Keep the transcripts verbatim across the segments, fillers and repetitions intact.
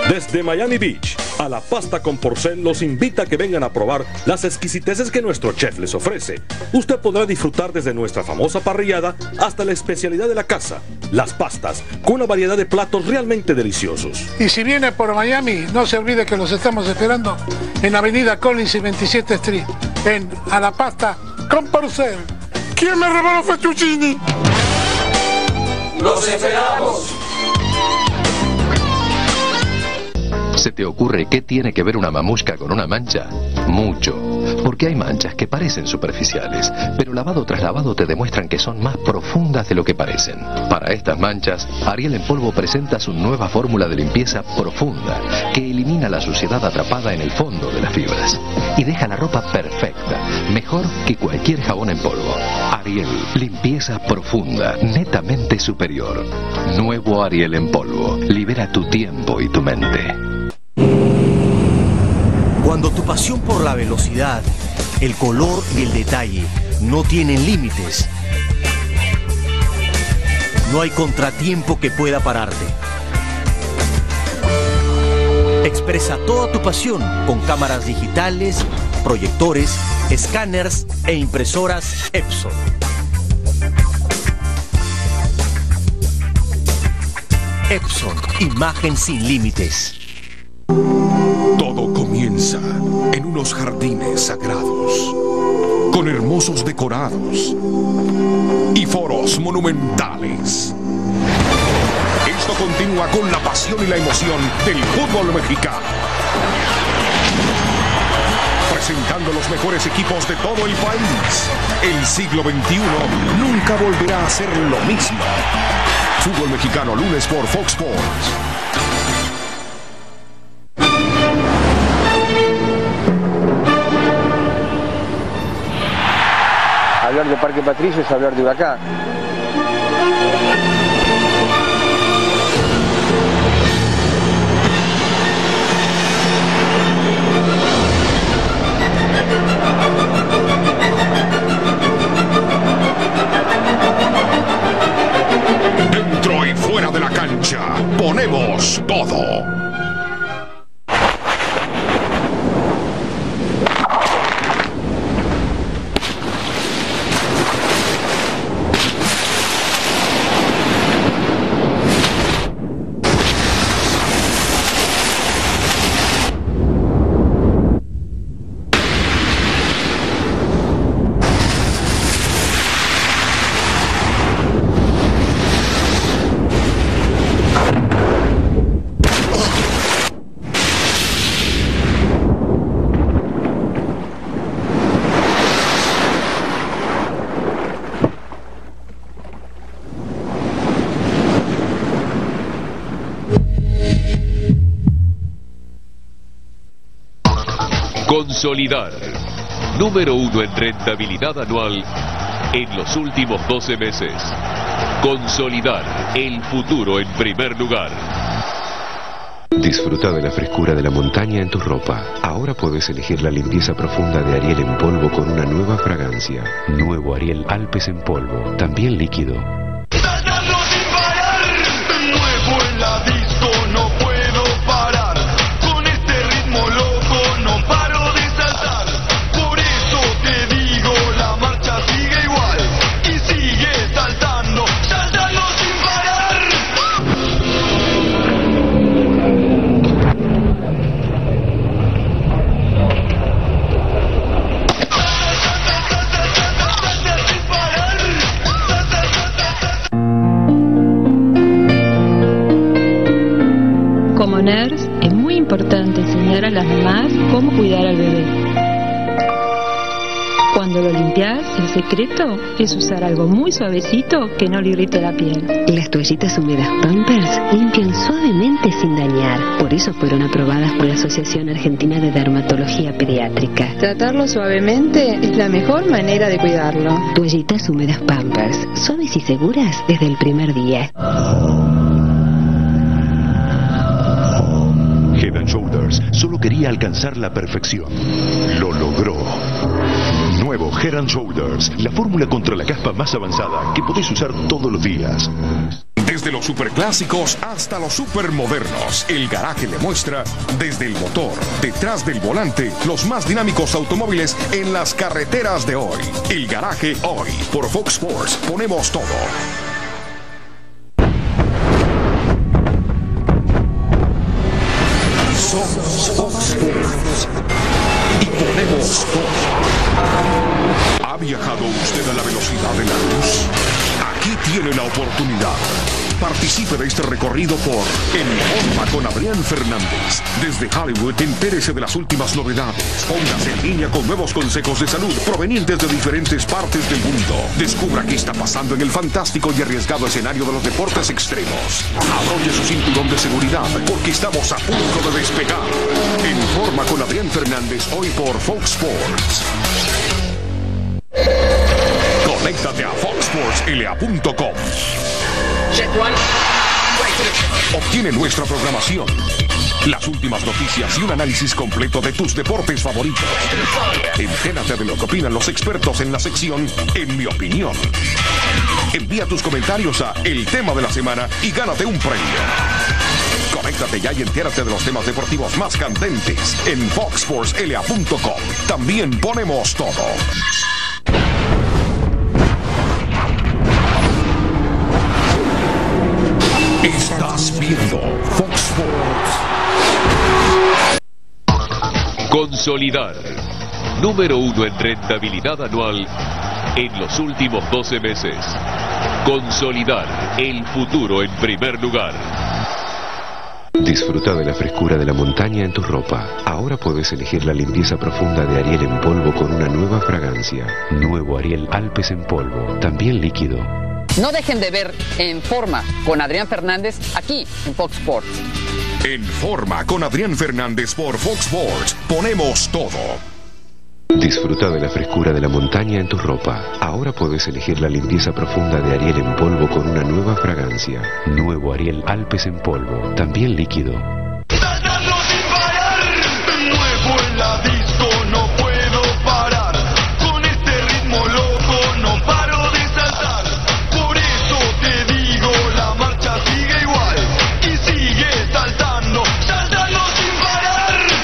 Desde Miami Beach, a La Pasta con Porcel los invita a que vengan a probar las exquisiteces que nuestro chef les ofrece. Usted podrá disfrutar desde nuestra famosa parrillada hasta la especialidad de la casa, las pastas, con una variedad de platos realmente deliciosos. Y si viene por Miami, no se olvide que los estamos esperando en Avenida Collins y veintisiete Street, en A La Pasta con Porcel. ¿Quién me robó los fettuccini? ¡Los esperamos! ¿Se te ocurre qué tiene que ver una mamushka con una mancha? Mucho, porque hay manchas que parecen superficiales, pero lavado tras lavado te demuestran que son más profundas de lo que parecen. Para estas manchas, Ariel en polvo presenta su nueva fórmula de limpieza profunda, que elimina la suciedad atrapada en el fondo de las fibras y deja la ropa perfecta, mejor que cualquier jabón en polvo. Ariel, limpieza profunda, netamente superior. Nuevo Ariel en polvo, libera tu tiempo y tu mente. Cuando tu pasión por la velocidad, el color y el detalle no tienen límites, no hay contratiempo que pueda pararte. Expresa toda tu pasión con cámaras digitales, proyectores, escáneres e impresoras Epson. Epson, imagen sin límites. Todo comienza en unos jardines sagrados, con hermosos decorados y foros monumentales. Esto continúa con la pasión y la emoción del fútbol mexicano, presentando los mejores equipos de todo el país. El siglo veintiuno nunca volverá a ser lo mismo. Fútbol mexicano, lunes por Fox Sports. Hablar de Parque Patricio es hablar de Huracán. Dentro y fuera de la cancha, ponemos todo. Consolidar, número uno en rentabilidad anual en los últimos doce meses. Consolidar, el futuro en primer lugar. Disfruta de la frescura de la montaña en tu ropa. Ahora puedes elegir la limpieza profunda de Ariel en polvo con una nueva fragancia. Nuevo Ariel Alpes en polvo, también líquido. ¡Saltando sin parar! Nuevo en la disco, no puedo parar. Con este ritmo loco no paro de saltar. Por eso te digo, la marcha sigue igual. Y sigue saltando, saltando sin parar. Como nurse, es muy importante enseñar a las mamás cómo cuidar al bebé. Cuando lo limpias, el secreto es usar algo muy suavecito que no le irrite la piel. Las toallitas húmedas Pampers limpian suavemente sin dañar. Por eso fueron aprobadas por la Asociación Argentina de Dermatología Pediátrica. Tratarlo suavemente es la mejor manera de cuidarlo. Toallitas húmedas Pampers, suaves y seguras desde el primer día. Head and Shoulders solo quería alcanzar la perfección. Lo logró. Nuevo Head and Shoulders, la fórmula contra la caspa más avanzada que podés usar todos los días. Desde los superclásicos hasta los supermodernos, el garaje le muestra desde el motor, detrás del volante, los más dinámicos automóviles en las carreteras de hoy. El garaje hoy, por Fox Sports, ponemos todo. Somos Fox Sports y ponemos todo. ¿Ha viajado usted a la velocidad de la luz? Aquí tiene la oportunidad. Participe de este recorrido por En Forma con Adrián Fernández. Desde Hollywood, entérese de las últimas novedades. Póngase en línea con nuevos consejos de salud provenientes de diferentes partes del mundo. Descubra qué está pasando en el fantástico y arriesgado escenario de los deportes extremos. Abroche su cinturón de seguridad, porque estamos a punto de despegar. En Forma con Adrián Fernández, hoy por Fox Sports. Conéctate a fox sports l a punto com. Obtiene nuestra programación, las últimas noticias y un análisis completo de tus deportes favoritos. Entérate de lo que opinan los expertos en la sección En mi opinión. Envía tus comentarios a El Tema de la Semana y gánate un premio. Conéctate ya y entérate de los temas deportivos más candentes en fox sports l a punto com. También ponemos todo. Estás viendo Fox Sports. Consolidar. Número uno en rentabilidad anual en los últimos doce meses. Consolidar. El futuro en primer lugar. Disfruta de la frescura de la montaña en tu ropa. Ahora puedes elegir la limpieza profunda de Ariel en polvo con una nueva fragancia. Nuevo Ariel Alpes en polvo, también líquido. No dejen de ver En Forma con Adrián Fernández aquí en Fox Sports. En Forma con Adrián Fernández por Fox Sports. Ponemos todo. Disfruta de la frescura de la montaña en tu ropa. Ahora puedes elegir la limpieza profunda de Ariel en polvo con una nueva fragancia. Nuevo Ariel Alpes en polvo, también líquido. Saltando sin parar, nuevo en la disco, no puedo parar. Con este ritmo loco no paro de saltar. Por eso te digo, la marcha sigue igual y sigue saltando, saltando sin parar.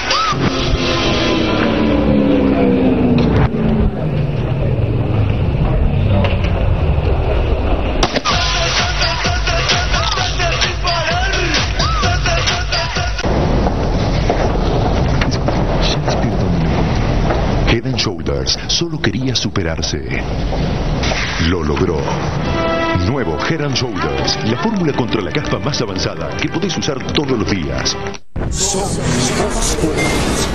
Head and Shoulders solo quería superarse. Lo logró. Nuevo Head and Shoulders, la fórmula contra la caspa más avanzada que podés usar todos los días. Somos Fox Sports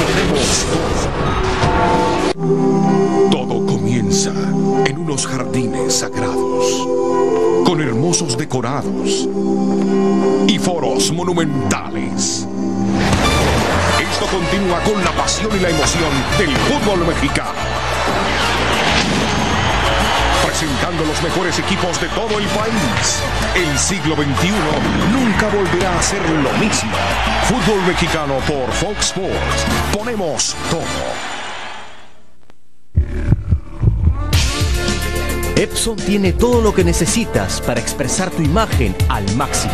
y ponemos todo. Todo comienza en unos jardines sagrados, con hermosos decorados y foros monumentales. Esto continúa con la pasión y la emoción del fútbol mexicano. Presentando los mejores equipos de todo el país. El siglo veintiuno nunca volverá a ser lo mismo. Fútbol mexicano por Fox Sports. Ponemos todo. Epson tiene todo lo que necesitas para expresar tu imagen al máximo.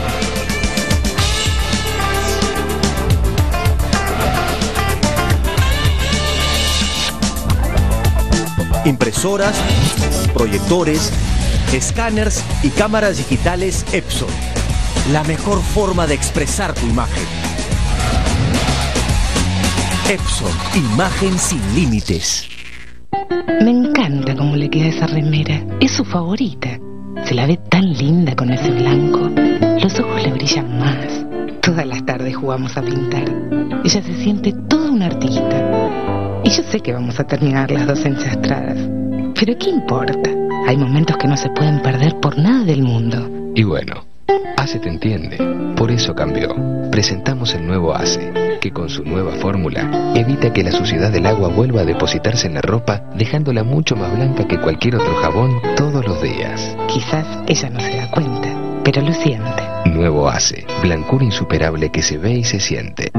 Impresoras, proyectores, escáneres y cámaras digitales Epson. La mejor forma de expresar tu imagen. Epson, imagen sin límites. Me encanta cómo le queda esa remera. Es su favorita. Se la ve tan linda con ese blanco. Los ojos le brillan más. Todas las tardes jugamos a pintar. Ella se siente toda una artista. Y yo sé que vamos a terminar las dos enchastradas. Pero ¿qué importa? Hay momentos que no se pueden perder por nada del mundo. Y bueno, ACE te entiende. Por eso cambió. Presentamos el nuevo ACE, que con su nueva fórmula evita que la suciedad del agua vuelva a depositarse en la ropa, dejándola mucho más blanca que cualquier otro jabón todos los días. Quizás ella no se da cuenta, pero lo siente. Nuevo ACE, blancura insuperable que se ve y se siente.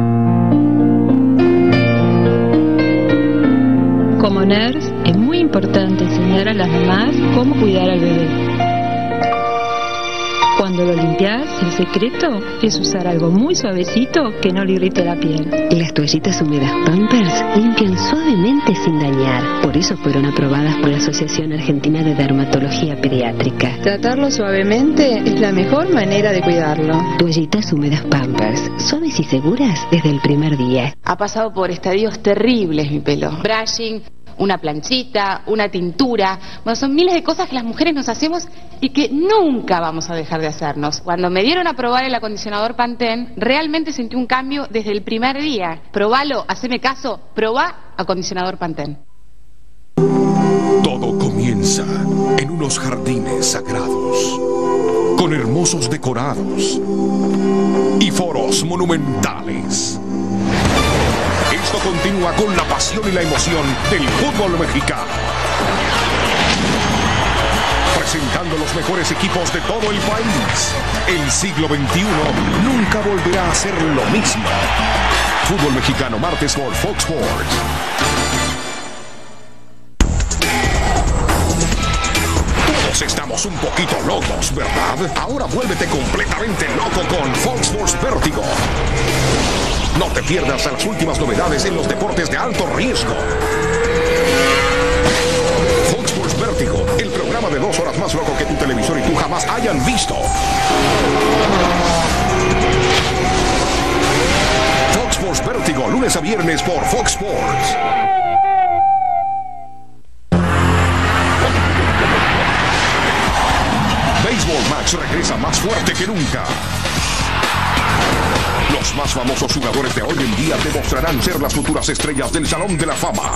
Como nurse, es muy importante enseñar a las mamás cómo cuidar al bebé. Cuando Cuando lo limpias, el secreto es usar algo muy suavecito que no le irrite la piel. Las toallitas húmedas Pampers limpian suavemente sin dañar. Por eso fueron aprobadas por la Asociación Argentina de Dermatología Pediátrica. Tratarlo suavemente es la mejor manera de cuidarlo. Toallitas húmedas Pampers, suaves y seguras desde el primer día. Ha pasado por estadios terribles mi pelo. Brushing, una planchita, una tintura. Bueno, son miles de cosas que las mujeres nos hacemos y que nunca vamos a dejar de hacernos. Cuando me dieron a probar el acondicionador Pantene, realmente sentí un cambio desde el primer día. Probalo, haceme caso, probá acondicionador Pantene. Todo comienza en unos jardines sagrados, con hermosos decorados y foros monumentales. Esto continúa con la pasión y la emoción del fútbol mexicano. Presentando los mejores equipos de todo el país. El siglo veintiuno nunca volverá a ser lo mismo. Fútbol mexicano, martes por Fox Sports. Todos estamos un poquito locos, ¿verdad? Ahora vuélvete completamente loco con Fox Sports Vértigo. No te pierdas a las últimas novedades en los deportes de alto riesgo. Fox Sports Vértigo, el programa de dos horas más loco que tu televisor y tú jamás hayan visto. Fox Sports Vértigo, lunes a viernes por Fox Sports. Baseball Max regresa más fuerte que nunca. Los más famosos jugadores de hoy en día demostrarán ser las futuras estrellas del Salón de la Fama.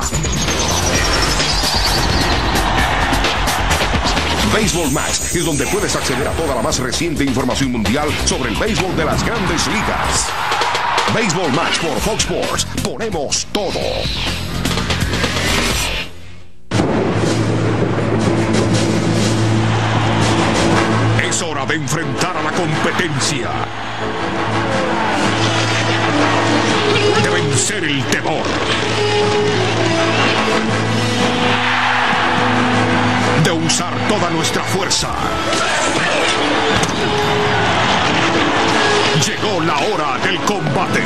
Baseball Max es donde puedes acceder a toda la más reciente información mundial sobre el béisbol de las grandes ligas. Baseball Max por Fox Sports. Ponemos todo. Es hora de enfrentar a la competencia. De vencer el temor. De usar toda nuestra fuerza. Llegó la hora del combate.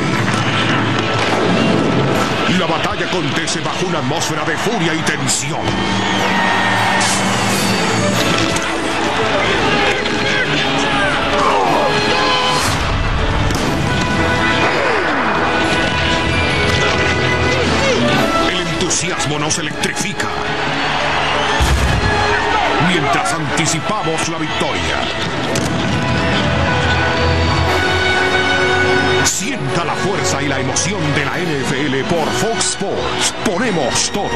La batalla acontece bajo una atmósfera de furia y tensión. El entusiasmo nos electrifica mientras anticipamos la victoria. Sienta la fuerza y la emoción de la N F L por Fox Sports. Ponemos todo.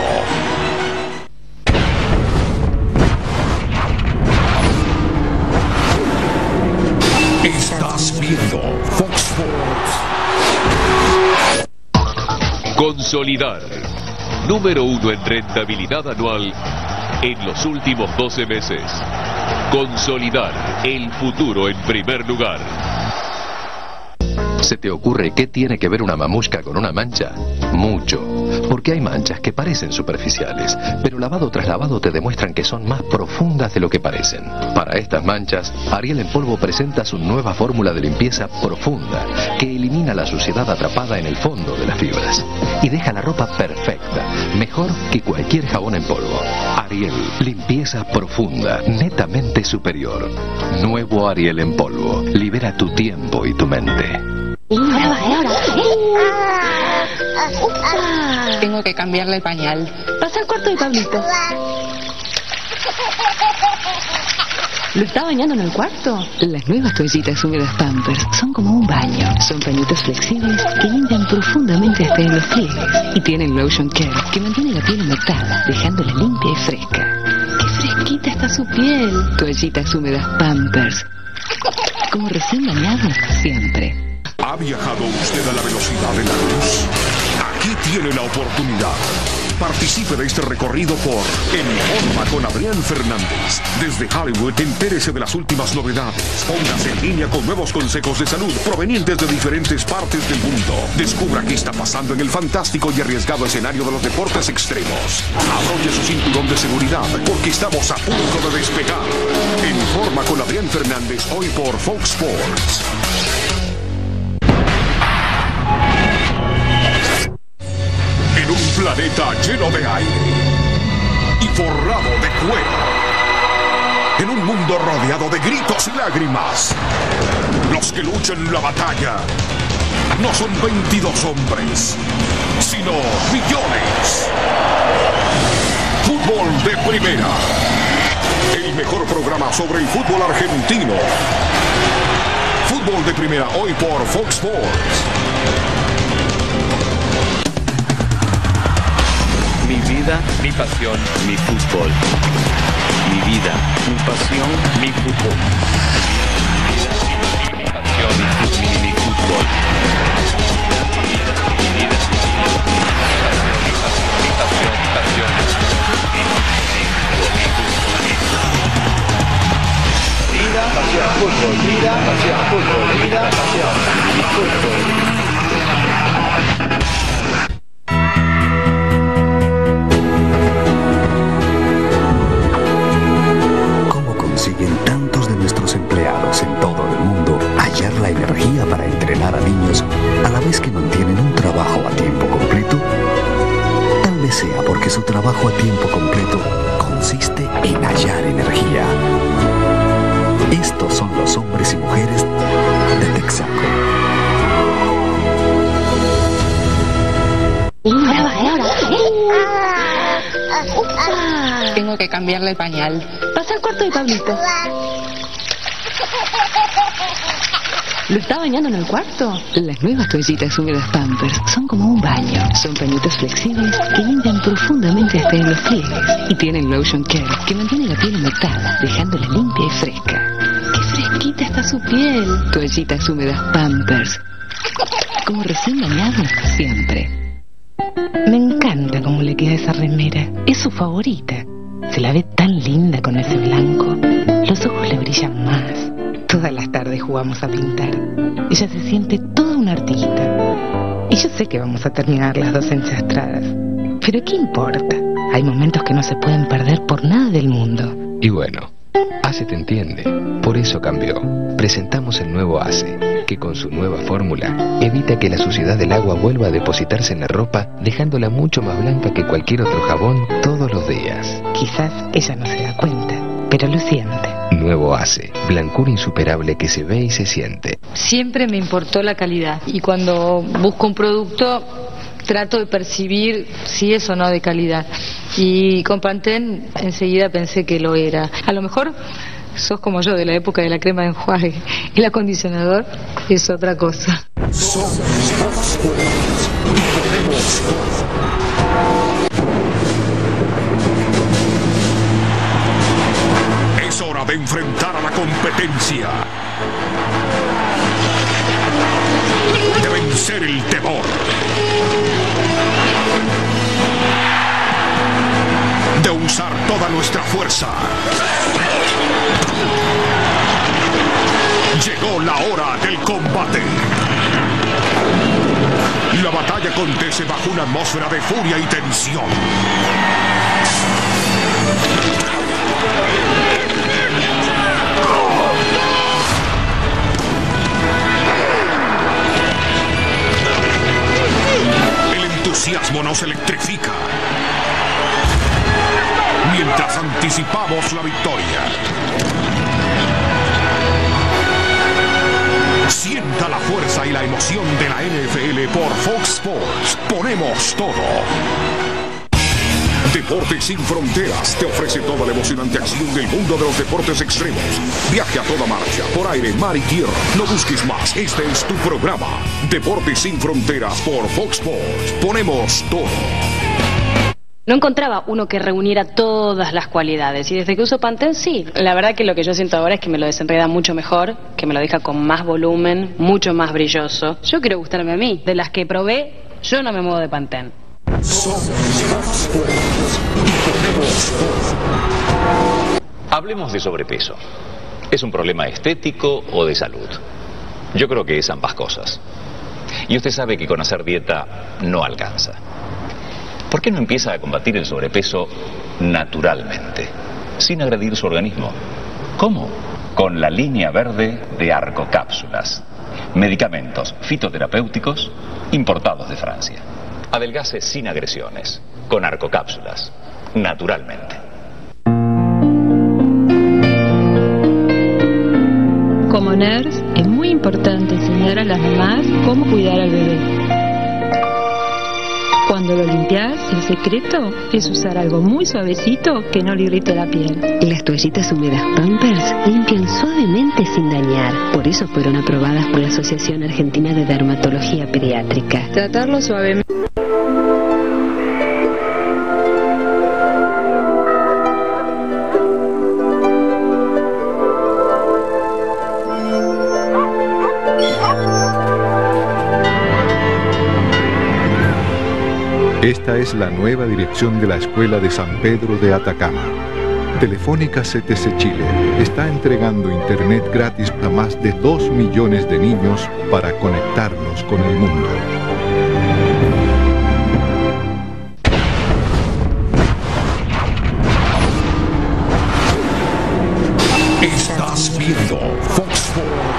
Estás viendo Fox Sports. Consolidar. Número uno en rentabilidad anual en los últimos doce meses. Consolidar. El futuro en primer lugar. ¿Se te ocurre qué tiene que ver una mamushka con una mancha? Mucho. Porque hay manchas que parecen superficiales, pero lavado tras lavado te demuestran que son más profundas de lo que parecen. Para estas manchas, Ariel en polvo presenta su nueva fórmula de limpieza profunda, que elimina la suciedad atrapada en el fondo de las fibras y deja la ropa perfecta, mejor que cualquier jabón en polvo. Ariel, limpieza profunda, netamente superior. Nuevo Ariel en polvo, libera tu tiempo y tu mente. Ahora va, ahora va. Tengo que cambiarle el pañal. Pasa al cuarto de Pablito. ¿Lo está bañando en el cuarto? Las nuevas toallitas húmedas Pampers son como un baño. Son pañitos flexibles que limpian profundamente hasta en los pliegues. Y tienen Lotion Care, que mantiene la piel humectada, dejándola limpia y fresca. ¡Qué fresquita está su piel! Toallitas húmedas Pampers. Como recién bañado, siempre. ¿Ha viajado usted a la velocidad de la luz? Aquí tiene la oportunidad. Participe de este recorrido por En Forma con Adrián Fernández. Desde Hollywood, entérese de las últimas novedades. Póngase en línea con nuevos consejos de salud provenientes de diferentes partes del mundo. Descubra qué está pasando en el fantástico y arriesgado escenario de los deportes extremos. Abroche su cinturón de seguridad porque estamos a punto de despegar. En Forma con Adrián Fernández, hoy por Fox Sports. En un planeta lleno de aire y forrado de cuero, en un mundo rodeado de gritos y lágrimas, los que luchan la batalla no son veintidós hombres, sino millones. Fútbol de Primera, el mejor programa sobre el fútbol argentino. Fútbol de Primera, hoy por Fox Sports. Mi vida, mi pasión, mi fútbol. Mi vida, mi pasión, mi fútbol. Mi pasión, mi, mi, mi fútbol. Mi vida, mi pasión, mi pasión, mi pasión. Vida, pasión, fútbol. Vida, pasión, fútbol. Vida, pasión, fútbol. Consiguen tantos de nuestros empleados en todo el mundo hallar la energía para entrenar a niños a la vez que mantienen un trabajo a tiempo completo? Tal vez sea porque su trabajo a tiempo completo consiste en hallar energía. Estos son los hombres y mujeres de Texaco. Tengo que cambiarle el pañal. Pasa al cuarto de Pablito. ¿Lo está bañando en el cuarto? Las nuevas toallitas húmedas Pampers son como un baño. Son pañitos flexibles que limpian profundamente hasta en los pliegues. Y tienen Lotion Care que mantiene la piel humectada, dejándola limpia y fresca. ¡Qué fresquita está su piel! Toallitas húmedas Pampers. Como recién bañado, siempre. Me encanta cómo le queda esa remera. Es su favorita. Se la ve tan linda con ese blanco. Los ojos le brillan más. Todas las tardes jugamos a pintar. Ella se siente toda una artista. Y yo sé que vamos a terminar las dos enchastradas. Pero ¿qué importa? Hay momentos que no se pueden perder por nada del mundo. Y bueno, ACE te entiende. Por eso cambió. Presentamos el nuevo ACE, que con su nueva fórmula evita que la suciedad del agua vuelva a depositarse en la ropa, dejándola mucho más blanca que cualquier otro jabón todos los días. Quizás ella no se da cuenta, pero lo siente. Nuevo ACE, blancura insuperable que se ve y se siente. Siempre me importó la calidad y cuando busco un producto trato de percibir si es o no de calidad. Y con Pantene enseguida pensé que lo era. A lo mejor sos como yo de la época de la crema de enjuague. El acondicionador es otra cosa. Somos Fox Sports y podemos todo. Es hora de enfrentar a la competencia. De vencer el temor. De usar toda nuestra fuerza. Llegó la hora del combate. La batalla acontece bajo una atmósfera de furia y tensión. El entusiasmo nos electrifica mientras anticipamos la victoria. Sienta la fuerza y la emoción de la N F L por Fox Sports. Ponemos todo. Deportes sin Fronteras te ofrece toda la emocionante acción del mundo de los deportes extremos. Viaje a toda marcha, por aire, mar y tierra. No busques más, este es tu programa. Deportes sin Fronteras por Fox Sports. Ponemos todo. No encontraba uno que reuniera todas las cualidades y desde que uso Pantene sí. La verdad que lo que yo siento ahora es que me lo desenreda mucho mejor, que me lo deja con más volumen, mucho más brilloso. Yo quiero gustarme a mí. De las que probé, yo no me muevo de Pantene. Somos Fox Sports y ponemos todo. Hablemos de sobrepeso. ¿Es un problema estético o de salud? Yo creo que es ambas cosas. Y usted sabe que con hacer dieta no alcanza. ¿Por qué no empieza a combatir el sobrepeso naturalmente, sin agredir su organismo? ¿Cómo? Con la línea verde de Arcocápsulas. Medicamentos fitoterapéuticos importados de Francia. Adelgace sin agresiones, con Arcocápsulas, naturalmente. Como nurse, es muy importante enseñar a las mamás cómo cuidar al bebé. Cuando lo limpias, el secreto es usar algo muy suavecito que no le irrite la piel. Las toallitas húmedas Pampers limpian suavemente sin dañar. Por eso fueron aprobadas por la Asociación Argentina de Dermatología Pediátrica. Tratarlo suavemente. Esta es la nueva dirección de la Escuela de San Pedro de Atacama. Telefónica C T C Chile está entregando internet gratis a más de dos millones de niños para conectarnos con el mundo. Estás viendo Fox Sports.